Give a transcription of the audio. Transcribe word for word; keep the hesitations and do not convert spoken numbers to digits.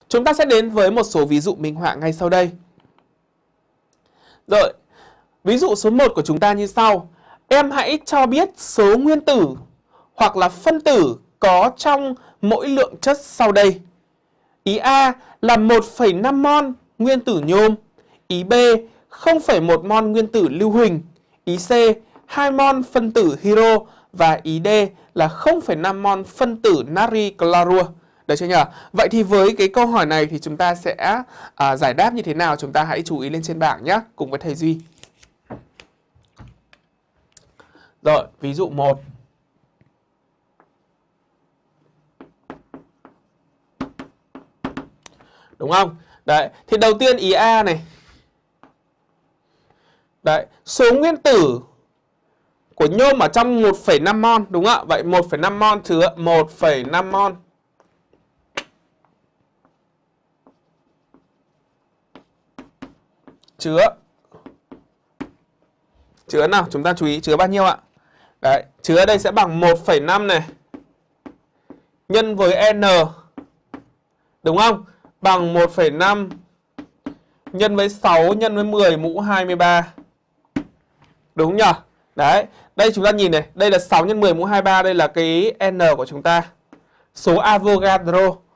Chúng ta sẽ đến với một số ví dụ minh họa ngay sau đây. Rồi, ví dụ số một của chúng ta như sau. Em hãy cho biết số nguyên tử hoặc là phân tử có trong mỗi lượng chất sau đây. Ý A là một phẩy năm mol nguyên tử nhôm. Ý B không phẩy một mol nguyên tử lưu huỳnh. Ý C hai mol phân tử hydro. Và ý D là không phẩy năm mol phân tử natri clorua. Được chưa nhỉ? Vậy thì với cái câu hỏi này thì chúng ta sẽ à, giải đáp như thế nào? Chúng ta hãy chú ý lên trên bảng nhé, cùng với thầy Duy. Rồi, ví dụ một. Đúng không? Đấy, thì đầu tiên ý A này. Đấy, số nguyên tử của nhôm ở trong một phẩy năm mol, đúng không ạ? Vậy một phẩy năm mol chứa một phẩy năm mol. Chứa Chứa nào? Chúng ta chú ý chứa bao nhiêu ạ? Đấy, chứa ở đây sẽ bằng một phẩy năm này nhân với N. Đúng không? Bằng một phẩy năm nhân với sáu nhân với mười mũ hai mươi ba. Đúng nhỉ? Đấy, đây chúng ta nhìn này, đây là sáu nhân mười mũ hai mươi ba, đây là cái N của chúng ta. Số Avogadro.